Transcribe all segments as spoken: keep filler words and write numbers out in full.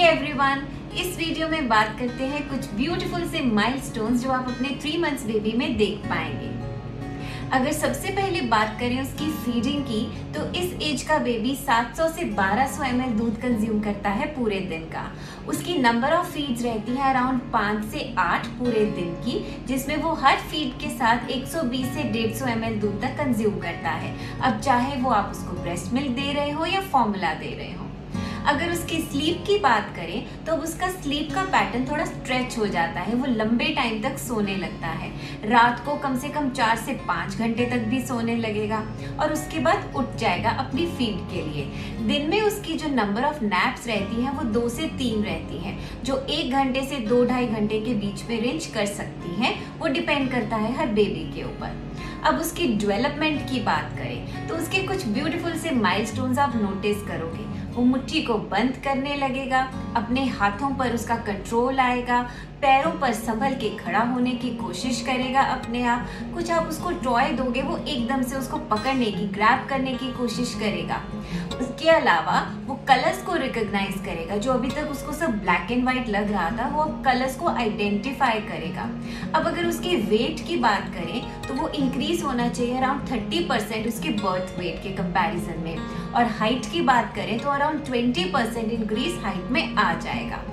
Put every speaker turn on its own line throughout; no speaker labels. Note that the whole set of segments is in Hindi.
एवरीवन, इस वीडियो में बात करते हैं कुछ ब्यूटीफुल से माइलस्टोन्स जो आप अपने थ्री मंथ्स बेबी में देख पाएंगे। अगर सबसे पहले बात करें उसकी फीडिंग की, तो इस एज का बेबी सात सौ से बारह सौ एम एल दूध कंज्यूम करता है पूरे दिन का। उसकी नंबर ऑफ फीड्स रहती है अराउंड पाँच से आठ पूरे दिन की, जिसमें वो हर फीड के साथ एक सौ बीस से डेढ़ सौ एम एल दूध तक कंज्यूम करता है। अब चाहे वो आप उसको ब्रेस्ट मिल्क दे रहे हो या फॉर्मूला दे रहे हो। अगर उसकी स्लीप की बात करें तो उसका स्लीप का पैटर्न थोड़ा स्ट्रेच हो जाता है, वो लंबे टाइम तक सोने लगता है। रात को कम से कम चार से पाँच घंटे तक भी सोने लगेगा और उसके बाद उठ जाएगा अपनी फीड के लिए। दिन में उसकी जो नंबर ऑफ नैप्स रहती है वो दो से तीन रहती हैं, जो एक घंटे से दो ढाई घंटे के बीच में रेंज कर सकती हैं। वो डिपेंड करता है हर बेबी के ऊपर। अब उसकी डेवलपमेंट की बात करें तो उसके कुछ ब्यूटीफुल से माइलस्टोन्स आप नोटिस करोगे। वो मुट्ठी को बंद करने लगेगा, अपने हाथों पर उसका कंट्रोल आएगा, पैरों पर संभल के खड़ा होने की कोशिश करेगा अपने आप। कुछ आप उसको टॉय दोगे वो एकदम से उसको पकड़ने की, ग्रैब करने की कोशिश करेगा। उसके अलावा वो कलर्स को रिकॉग्नाइज करेगा। जो अभी तक उसको सब ब्लैक एंड व्हाइट लग रहा था, वो अब कलर्स को आइडेंटिफाई करेगा। अब अगर उसके वेट की बात करें तो वो इंक्रीज होना चाहिए अराउंड थर्टी परसेंट उसके बर्थ वेट के कंपैरिजन में, और हाइट की बात करें तो around twenty percent increase height में आ जाएगा।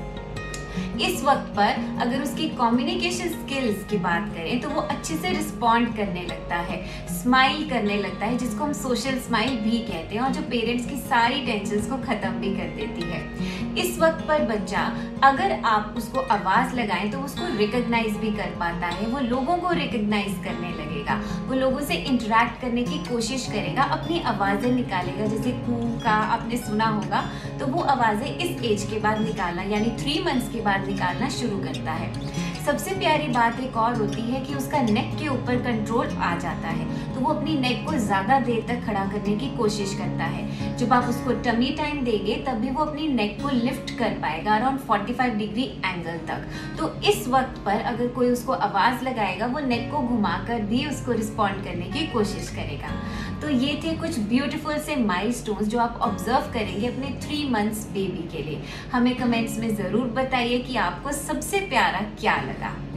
इस वक्त पर अगर उसकी कम्युनिकेशन स्किल्स की बात करें तो वो अच्छे से रिस्पॉन्ड करने लगता है, स्माइल करने लगता है, जिसको हम सोशल स्माइल भी कहते हैं, और जो पेरेंट्स की सारी टेंशन्स को खत्म भी कर देती है। इस वक्त पर बच्चा अगर आप उसको आवाज लगाएं तो उसको रिकॉग्नाइज भी कर पाता है। वो लोगों को रिकॉग्नाइज करने लगेगा, वो लोगों से इंटरेक्ट करने की कोशिश करेगा, अपनी आवाजें निकालेगा। जैसे कू का आपने सुना होगा, तो वो आवाजें इस एज के बाद निकालना यानी थ्री मंथ्स के बाद निकालना शुरू करता है। सबसे प्यारी बात एक और होती है कि उसका नेक के ऊपर कंट्रोल आ जाता है, तो वो अपनी नेक को ज्यादा देर तक खड़ा करने की कोशिश करता है। जब आप उसको टमी टाइम देंगे तब भी वो अपनी नेक को लिफ्ट कर पाएगा अराउंड पैंतालीस डिग्री एंगल तक। तो इस वक्त पर अगर कोई उसको आवाज लगाएगा, वो नेक को घुमाकर भी उसको रिस्पॉन्ड करने की कोशिश करेगा। तो ये थे कुछ ब्यूटीफुल से माइलस्टोन्स जो आप ऑब्जर्व करेंगे अपने थ्री मंथ्स बेबी के लिए। हमें कमेंट्स में जरूर बताइए कि आपको सबसे प्यारा क्या लगा।